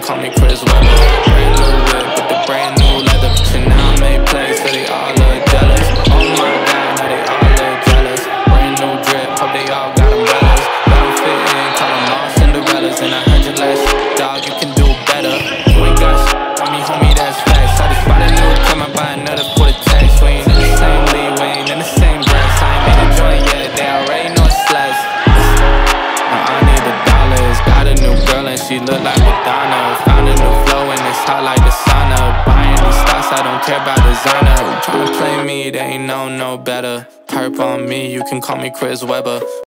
call me Chris Webber. Brand new whip with the brand new leather. Chanel made plays, so they all look jealous. Oh my God, now they all look jealous. Brand new drip, hope they all got umbrellas. Let them fit in, call them all Cinderellas. And I heard your last dog, you can do better. You ain't got shit on me, homie, that's facts. I just bought a new car, I buy another for the tax. We ain't in the same league, we ain't in the same grass. I ain't made a joint yet, they already know it's slash. I need the dollars, got a new girl and she look like Madonna. Found a new flow and it's hot like the sauna. Buying these stocks, I don't care about designer. Tryna play me, they ain't know no better. Perp on me, you can call me Chris Webber.